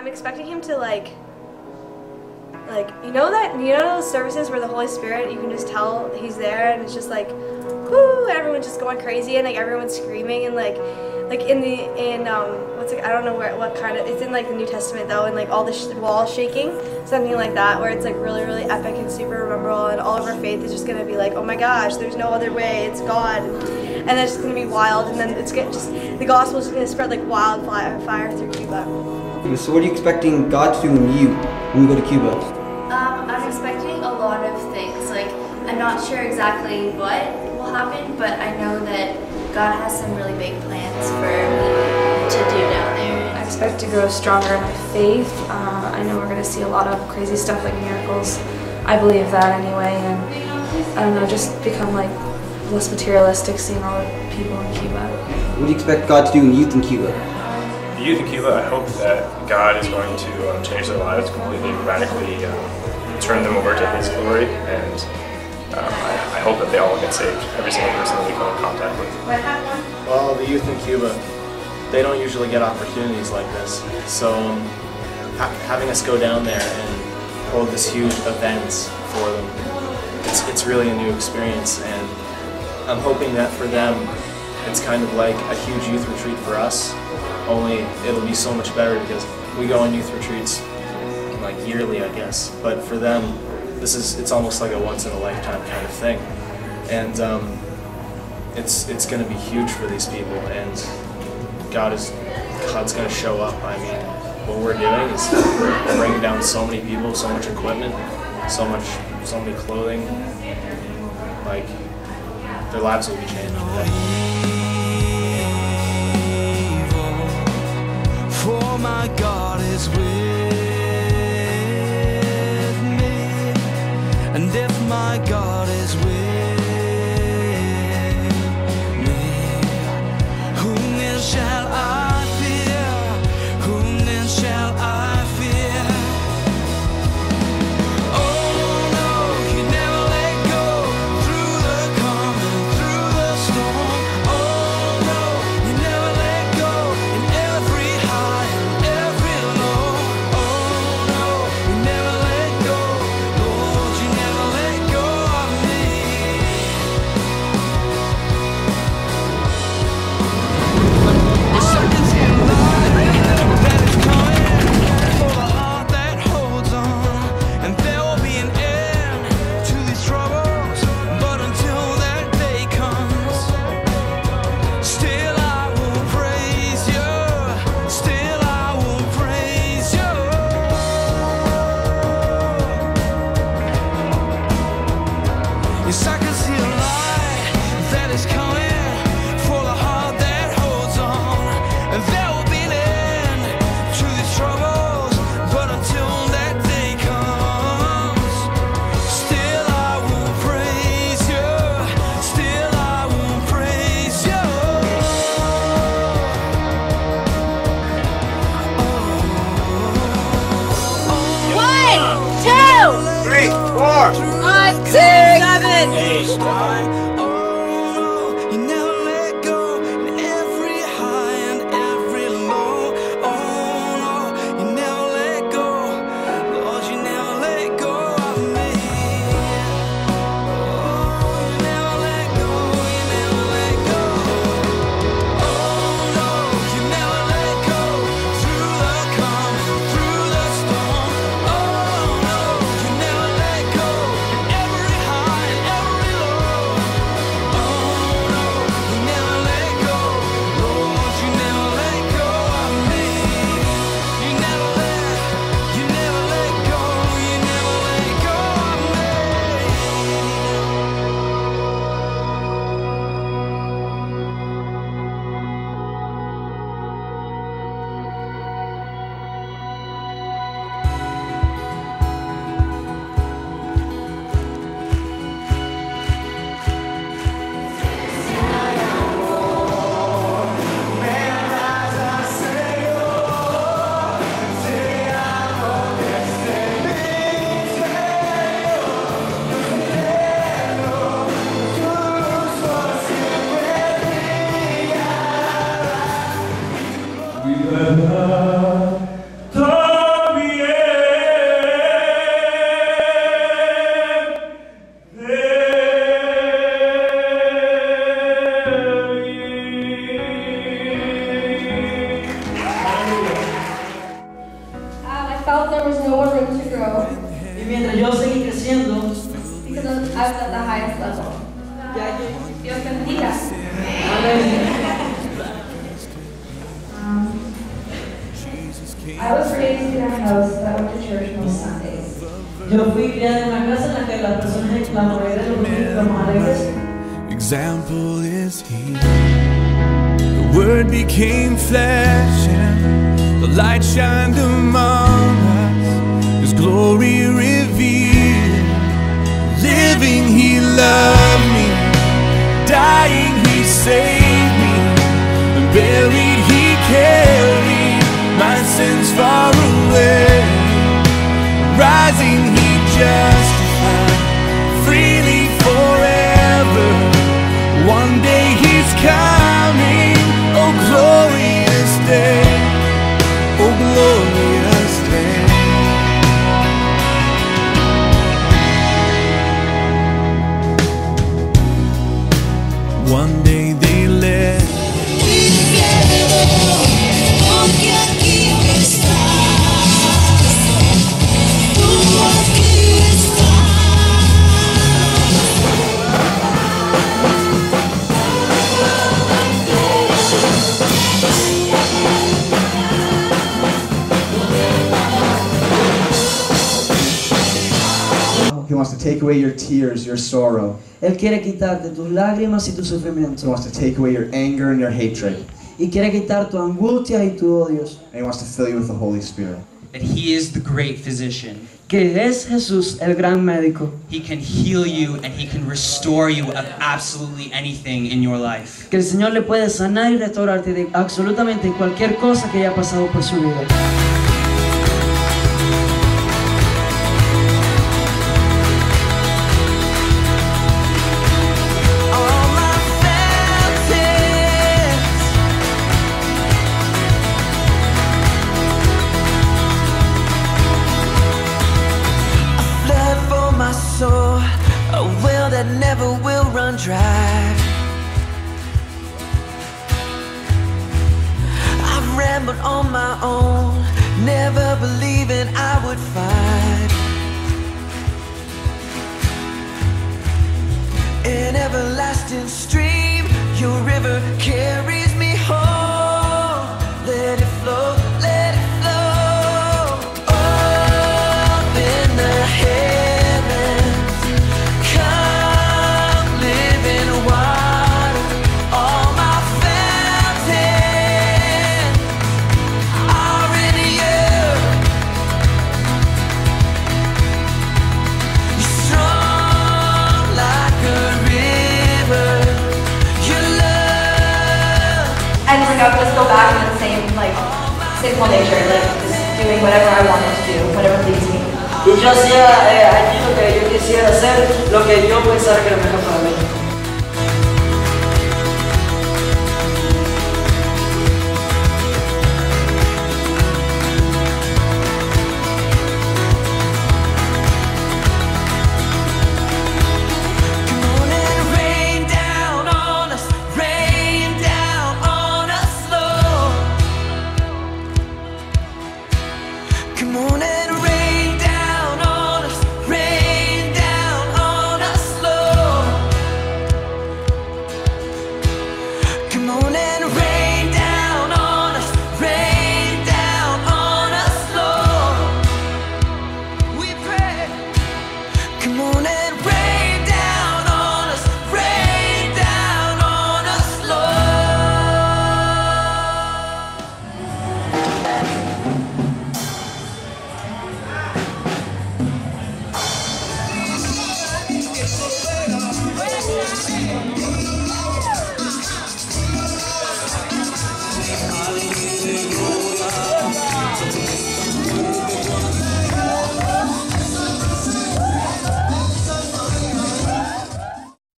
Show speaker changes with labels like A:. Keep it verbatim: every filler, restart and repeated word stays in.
A: I'm expecting him to like, like you know that you know those services where the Holy Spirit, you can just tell he's there, and it's just like, whoo, and everyone's just going crazy, and like everyone's screaming, and like, like in the in um what's it, I don't know where what kind of it's in like the New Testament though, and like all the sh walls shaking, something like that, where it's like really really epic and super memorable, and all of our faith is just gonna be like, oh my gosh, there's no other way, it's God, and it's just gonna be wild, and then it's gonna just the gospel is gonna spread like wildfire fire through Cuba.
B: So what are you expecting God to do in you when you go to Cuba?
C: Um, I'm expecting a lot of things. Like, I'm not sure exactly what will happen, but I know that God has some really big plans for me to do down there.
D: I expect to grow stronger in my faith. Uh, I know we're going to see a lot of crazy stuff like miracles. I believe that anyway, and I don't know, just become like less materialistic, seeing all the people in Cuba.
B: What do you expect God to do in youth in Cuba?
E: The youth in Cuba, I hope that God is going to um, change their lives completely, radically, um, turn them over to His glory, and um, I, I hope that they all get saved, every single person that we come in contact with.
F: Well, the youth in Cuba, they don't usually get opportunities like this, so um, ha having us go down there and hold this huge event for them, it's, it's really a new experience, and I'm hoping that for them, it's kind of like a huge youth retreat for us. Only it'll be so much better because we go on youth retreats like yearly, I guess. But for them, this is it's almost like a once in a lifetime kind of thing, and um, it's it's going to be huge for these people. And God is God's going to show up. I mean, what we're doing is bringing down so many people, so much equipment, so much, so many clothing. Like their lives will be changed today.
G: For my God is with me, and if my God is with me, whom then shall I fear? Whom then shall I fear? Oh no, you never let go through the calm and through the storm. Oh no, you never let go in every high. Yes, I can see a light that is coming for the heart that holds on, and there will be an end to these troubles, but until that day comes, still I will praise you, still I will praise you.
A: Oh. One, two,
E: three, four,
A: five, six, seven,
E: eight.
G: Oh, you never let go in every high and every low. Oh no, you never let go, Lord, you never let go of me. Oh, you never let go, you never let go. Oh no, you never let go through the calm and through the storm. Oh no, you never let go in every high and every low.
H: felt there was no more room to grow
I: Y mientras yo seguí creciendo,
H: because I was at the highest level.
I: ya que
H: Dios bendiga.
D: Um, I was raised in a house that went to church most Sundays.
I: yo fui criada en una casa en la que las personas, la mayoría de los domingos vamos a la iglesia.
G: Example is he. The word became flesh and the light shined among us. His glory revealed. Living he loved me. Dying he saved me. And buried he carried my sins far away. Rising he justified. Freely forever. One day he's coming, oh glorious day, oh glorious day. One day they led
B: He wants to take away your tears, your sorrow.
I: Él quiere quitarte tus lágrimas y tu
B: He
I: sufrimiento.
B: wants to take away your anger and your hatred.
I: Y quiere quitar tu angustia y tu odios.
B: And He wants to fill you with the Holy Spirit.
J: That He is the great physician.
I: Que es Jesús el gran médico.
J: He can heal you and He can restore you of absolutely anything in your life.
I: Que el Señor le puede sanar y restaurarte de absolutamente cualquier cosa que haya pasado por su vida.
G: A well that never will run dry. I've rambled on my own, never believing I would find an everlasting stream. Your river carries me home. Let it flow, let it flow. Up in the heavens.
A: And like I would just go back in the same like sinful nature, like just doing whatever I wanted to do, whatever pleased me.
I: Y yo hacía eh, allí lo que yo quisiera hacer, lo que yo pensara que era mejor para mí.
G: Come on and